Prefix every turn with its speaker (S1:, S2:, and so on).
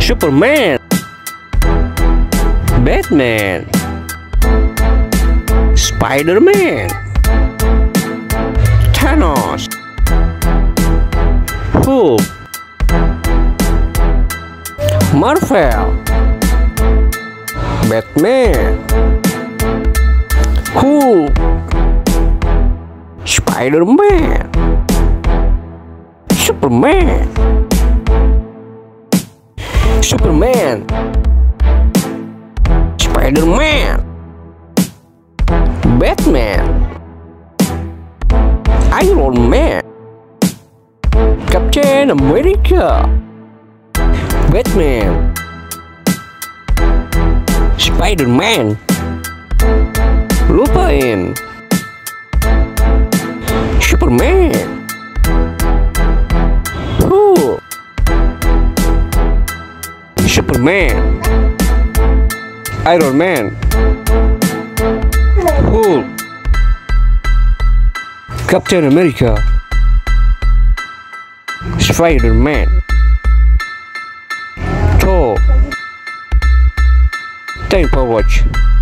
S1: Superman, Batman, Spiderman, Thanos, Hulk, Marvel, Batman, Hulk, Spiderman, Superman, Spiderman, Batman, Iron Man, Captain America, Batman, Spiderman, lupain, Superman, Hulk, Superman, Iron Man, Hulk, Captain America, Spider-Man, Thor. Thanks for watching.